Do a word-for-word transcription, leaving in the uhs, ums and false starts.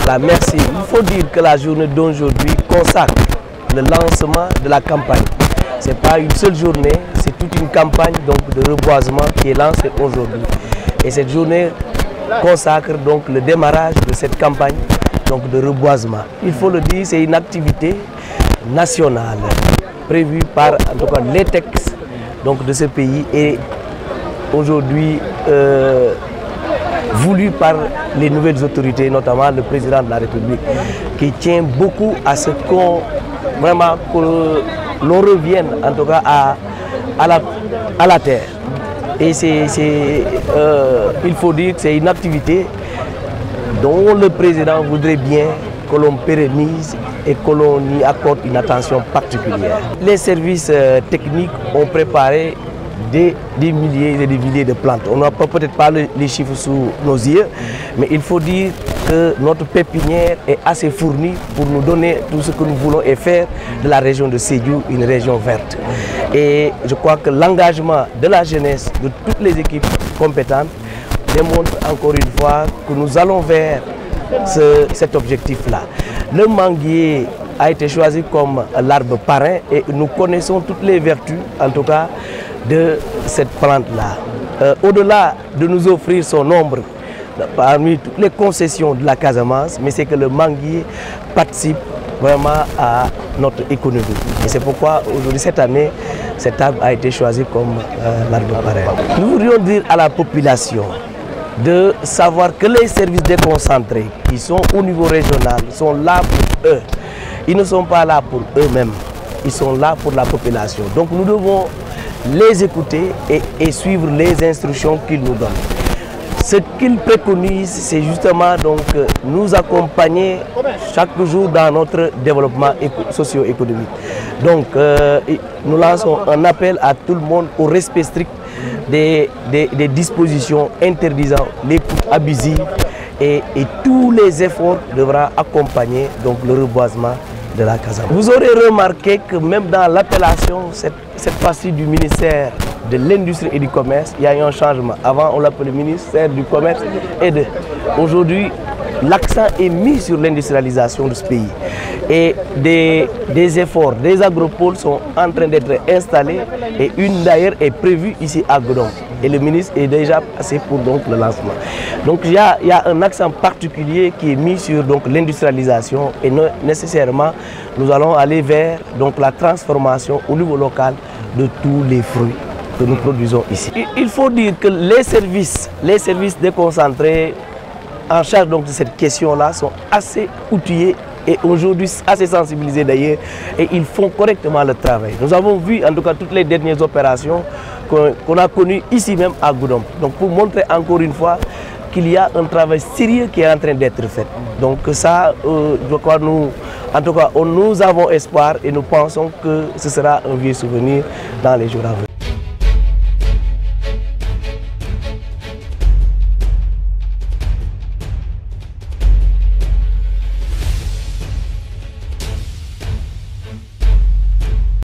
la merci. Il faut dire que la journée d'aujourd'hui consacre le lancement de la campagne. Ce n'est pas une seule journée, c'est toute une campagne donc, de reboisement qui est lancée aujourd'hui. Et cette journée consacre donc le démarrage de cette campagne donc, de reboisement. Il faut le dire, c'est une activité nationale prévue par en tout cas, les textes donc, de ce pays et aujourd'hui euh, voulu par les nouvelles autorités, notamment le président de la République, qui tient beaucoup à ce qu'on vraiment que l'on revienne en tout cas à, à, la, à la terre. Et c'est, euh, il faut dire que c'est une activité dont le président voudrait bien que l'on pérennise et que l'on y accorde une attention particulière. Les services euh, techniques ont préparé Des, des milliers et des milliers de plantes. On n'a peut-être pas les chiffres sous nos yeux, mais il faut dire que notre pépinière est assez fournie pour nous donner tout ce que nous voulons et faire de la région de Sédhiou une région verte. Et je crois que l'engagement de la jeunesse, de toutes les équipes compétentes, démontre encore une fois que nous allons vers ce, cet objectif-là. Le manguier a été choisi comme l'arbre parrain et nous connaissons toutes les vertus, en tout cas, de cette plante-là. Euh, Au-delà de nous offrir son ombre parmi toutes les concessions de la Casamance, mais c'est que le manguier participe vraiment à notre économie. Et c'est pourquoi aujourd'hui, cette année, cet arbre a été choisi comme euh, l'arbre parrain. Nous voudrions dire à la population de savoir que les services déconcentrés qui sont au niveau régional sont là pour eux. Ils ne sont pas là pour eux-mêmes, ils sont là pour la population. Donc nous devons les écouter et, et suivre les instructions qu'ils nous donnent. Ce qu'ils préconisent, c'est justement donc nous accompagner chaque jour dans notre développement socio-économique. Donc euh, nous lançons un appel à tout le monde au respect strict des, des, des dispositions interdisant l'écoute abusive et, et tous les efforts devront accompagner donc, le reboisement de la Casamance. Vous aurez remarqué que même dans l'appellation, cette, cette partie du ministère de l'Industrie et du Commerce, il y a eu un changement. Avant, on l'appelait le ministère du Commerce et de... Aujourd'hui, l'accent est mis sur l'industrialisation de ce pays. Et des, des efforts, des agropoles sont en train d'être installés et une d'ailleurs est prévue ici à Godon. Et le ministre est déjà passé pour donc, le lancement. Donc il y a, il y a un accent particulier qui est mis sur l'industrialisation et non, nécessairement nous allons aller vers donc, la transformation au niveau local de tous les fruits que nous produisons ici. Il faut dire que les services, les services déconcentrés en charge donc, de cette question-là sont assez outillés et aujourd'hui assez sensibilisés d'ailleurs et ils font correctement le travail. Nous avons vu en tout cas toutes les dernières opérations qu'on qu'on a connues ici même à Goudomp. Donc pour montrer encore une fois qu'il y a un travail sérieux qui est en train d'être fait. Donc ça, euh, je crois nous, en tout cas, nous avons espoir et nous pensons que ce sera un vieux souvenir dans les jours à venir.